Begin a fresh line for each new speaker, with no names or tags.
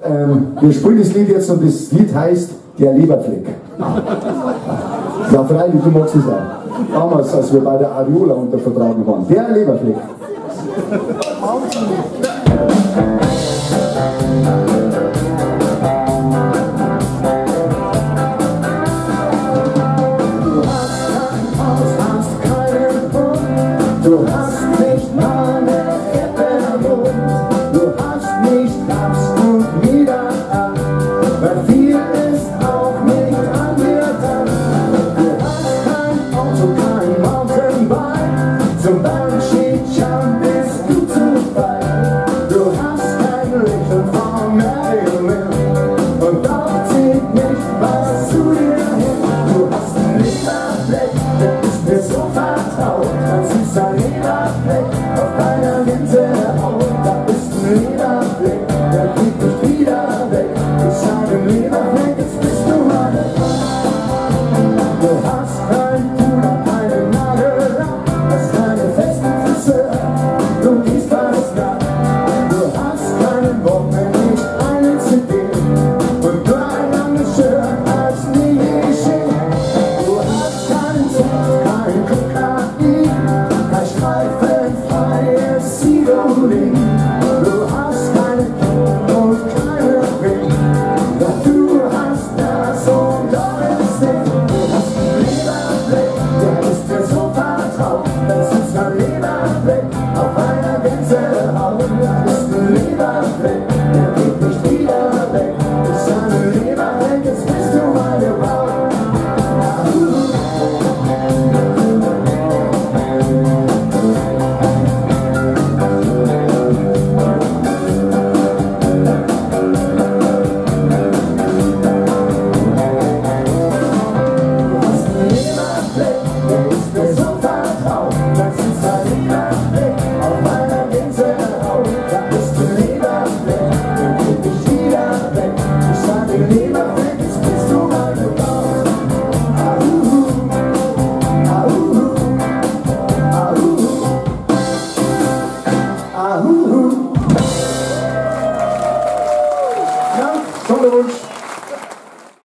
Wir spielen das Lied jetzt und das Lied heißt Der Leberfleck. Ja, freilich, du magst es auch. Damals, als wir bei der Ariola unter Vertrag waren. Der Leberfleck. Du hast nicht meine Erdbeermund, du hast nicht ganz und wieder an, weil viel ist auch nicht an dir dran. Du hast kein Auto, kein Mountainbike, zum Bungee-Jump bist du zu weit. Du hast kein Lächeln von Marilyn und auch zieht nicht was zu dir hin. Du hast einen Leberfleck, der ist mir so vertraut, als ist ein Leberfleck auf deiner Winterhaut. Da ist ein Leberfleck, der geht nicht wieder weg. Ich sage Leberfleck, jetzt bist du meine Frau. Du hast kein Puder, keine Nagellack, hast keine festen Friseur, du gehst fast nackt. Du hast keinen Bock mehr, nicht eine CD und nur ein langes Shirt als Klischee. Du hast keinen Sex, kein Kokain, kein streifenfreies Sidolin. Du hast keine Kinder und keine Ring, doch du hast das und das Ding. Du hast einen Leberfleck, der ist dir so vertraut. Das ist ein Leberfleck auf einer Gänsehaut. Das ist ein Leberfleck, der geht nicht wieder weg. Das ist ein Leberfleck, jetzt bist du meine Braut. Der ist mir so vertraut, das ist ein Leberfleck auf meiner Gänsehaut. Da ist ein Leberfleck, der geht nicht wieder weg. Ich sage Leberfleck.